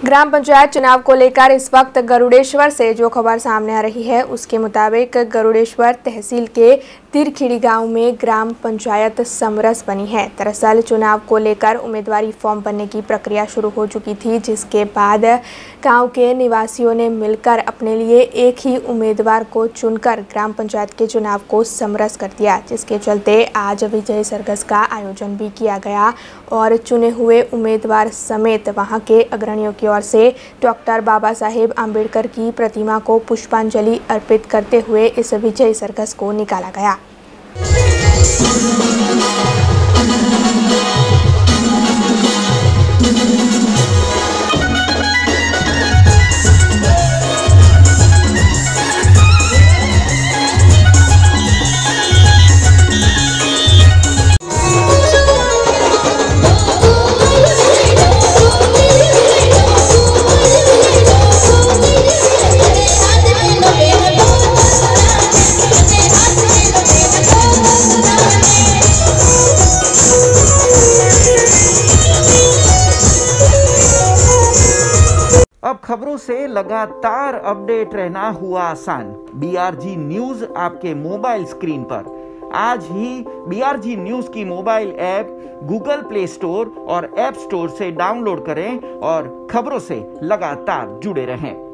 ग्राम पंचायत चुनाव को लेकर इस वक्त गरुड़ेश्वर से जो खबर सामने आ रही है उसके मुताबिक गरुड़ेश्वर तहसील के तिरखिड़ी गांव में ग्राम पंचायत समरस बनी है। दरअसल चुनाव को लेकर उम्मीदवारी फॉर्म भरने की प्रक्रिया शुरू हो चुकी थी, जिसके बाद गांव के निवासियों ने मिलकर अपने लिए एक ही उम्मीदवार को चुनकर ग्राम पंचायत के चुनाव को समरस कर दिया, जिसके चलते आज विजय सरघस का आयोजन भी किया गया और चुने हुए उम्मीदवार समेत वहां के अग्रणियों की ओर से डॉक्टर बाबा साहेब आम्बेडकर की प्रतिमा को पुष्पांजलि अर्पित करते हुए इस विजय सरघस को निकाला गया। अब खबरों से लगातार अपडेट रहना हुआ आसान। BRG न्यूज आपके मोबाइल स्क्रीन पर। आज ही BRG न्यूज की mobile app Google play store और ऐप स्टोर से डाउनलोड करें और खबरों से लगातार जुड़े रहें।